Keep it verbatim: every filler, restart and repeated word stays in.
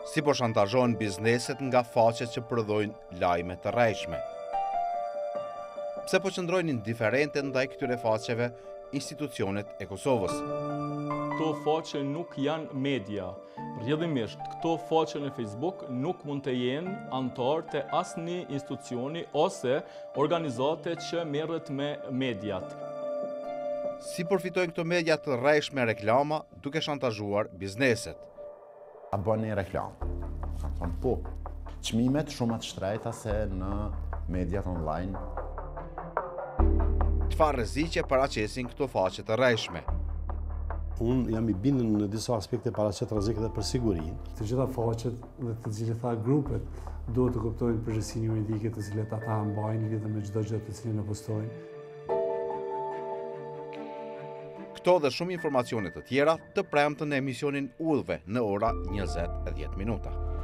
Si po shantazhohen bizneset nga faqet që prodhojnë lajme të rrejshme. Pse po qëndrojnë indiferente ndaj këtyre faqeve institucionet e Kosovës? Këto faqe nuk janë media. Rrjedhimisht, këto faqe në Facebook nuk mund të jenë antar të asnjë institucioni ose organizate që merret me mediat. Si përfitojnë këto media të rrejshme reklama duke shantazhuar bizneset? A bën një reklam. Kanë thonë po, çmimet shumë të shtrejta se në mediat online. Çfarë rreziqe paraqesin këto faqe të rrejshme? Unë jam i bindur në disa aspekte paraqet rrezik edhe për sigurinë. Të gjitha faqet dhe të gjitha grupet duhet të kuptojnë përgjegjësinë juridike të cilat ata mbajnë lidhur me çdo gjë të cilën e postojnë. Këto dhe shumë informacione të tjera të premtën në emisionin Udhëve në ora njëzet e dhjetë minuta.